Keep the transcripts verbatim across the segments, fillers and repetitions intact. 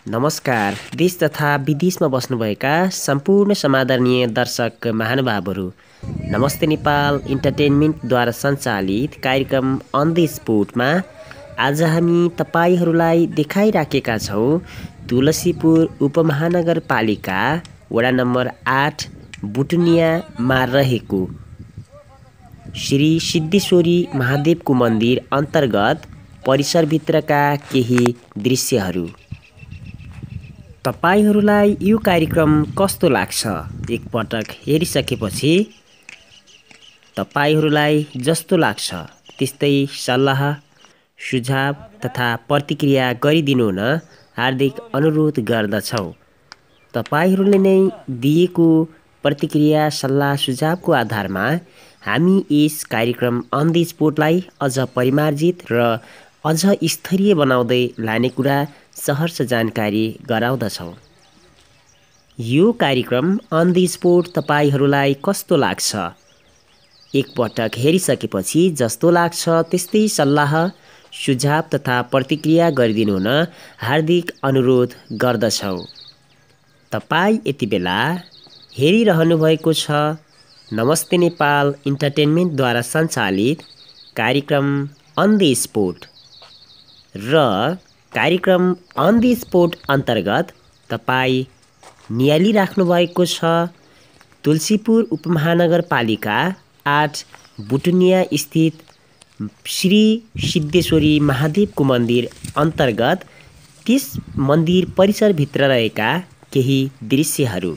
नमस्कार। देश तथा विदेशमा बस्नुभएका सम्पूर्ण समादरणीय दर्शक महानुभावहरू, नमस्ते नेपाल इन्टरटेनमेन्टद्वारा सञ्चालित कार्यक्रम अन द स्पोटमा आज हामी तपाईहरूलाई देखाइराखेका छौँ तुलसीपुर उपमहानगरपालिका वडा नम्बर आठ बुटुनियामा रहेको श्री सिद्धेश्वरी महादेवको मन्दिर अन्तर्गत परिसरभित्रका केही दृश्यहरू। तपाईहरूलाई यो कार्यक्रम कस्तो लाग्छ? एकपटक हेरिसकेपछि तपाईहरूलाई जस्तो लाग्छ त्यस्तै सल्लाह सुझाव तथा प्रतिक्रिया गरिदिनु हुन हार्दिक अनुरोध गर्दछौँ। तपाईहरूले नै दिएको प्रतिक्रिया सल्लाह सुझावको आधारमा हामी यस कार्यक्रम अन द स्पोटलाई अझ परिमार्जित र अझ स्तरीय बनाउँदै लाने कुरा सहर्ष जानकारी गराउँदछौँ। यो कार्यक्रम अन द स्पोट तपाईहरूलाई कस्तो लाग्छ? एकपटक हेरिसकेपछि जस्तो लाग्छ त्यस्तै सल्लाह सुझाव तथा प्रतिक्रिया गरिदिनु हुन हार्दिक अनुरोध गर्दछौँ। तपाईँ यति बेला हेरिरहनु भएको छ नमस्ते नेपाल इन्टरटेनमेन्टद्वारा सञ्चालित कार्यक्रम अन द स्पोट र कार्यक्रम अन द स्पोट अन्तर्गत तपाईँ निहालिराख्नु भएको छ तुलसीपुर उपमहानगरपालिका आठ बुटुनिया स्थित श्री सिद्धेश्वरी महादेवको मन्दिर अन्तर्गत त्यस मन्दिर परिसरभित्र रहेका केही दृश्यहरू।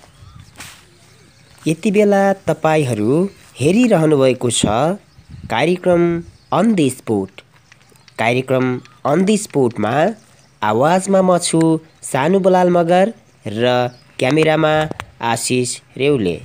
यति बेला तपाईहरू हेरिरहनु भएको छ कार्यक्रम अन द स्पोट। कार्यक्रम अन द स्पोटमा आवाजमा म छु सानु बलाल मगर र क्यामेरामा आशिष रेउले।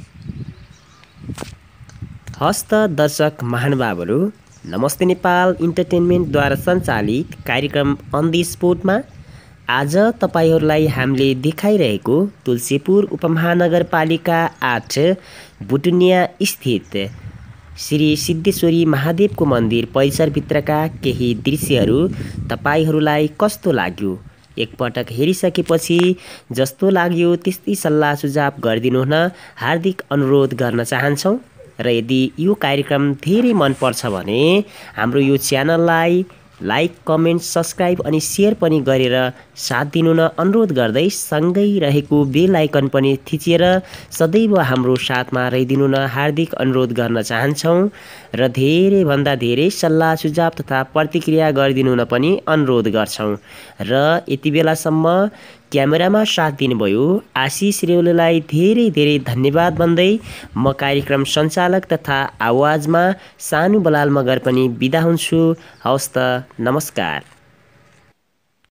हस्त दर्शक महानुभावहरू, नमस्ते नेपाल इन्टरटेनमेन्टद्वारा सञ्चालित कार्यक्रम अन द स्पोटमा आज तपाईहरूलाई हामीले देखाइरहेको तुलसीपुर उपमहानगरपालिका आठ बुटुनिया स्थित श्री सिद्धेश्वरी महादेवको मन्दिर परिसरभित्रका केही दृश्यहरू तपाईहरूलाई कस्तो लाग्यो? एकपटक हेरिसकेपछि जस्तो लाग्यो त्यस्तै सल्लाह सुझाव गरिदिनु हुन हार्दिक अनुरोध गर्न चाहन्छौँ। र यदि यो कार्यक्रम धेरै मनपर्छ भने हाम्रो यो च्यानललाई लाइक कमेन्ट सब्सक्राइब अनि सेयर पनि गरेर साथ दिनु न अनुरोध गर्दै सँगै रहेको बेल आइकन पनि थिचेर सदैव हाम्रो साथमा रहिदिनु न हार्दिक अनुरोध गर्न चाहन्छौँ। र धेरैभन्दा धेरै सल्लाह सुझाव तथा प्रतिक्रिया गरिदिनु न पनि अनुरोध गर्छौँ। र यति बेलासम्म क्यामेरामा साथ दिनुभयो आशिष रेउलेलाई धेरै धेरै धन्यवाद भन्दै म कार्यक्रम सञ्चालक तथा आवाजमा सानु बलाल मगर पनि बिदा हुन्छु। हवस् त, नमस्कार।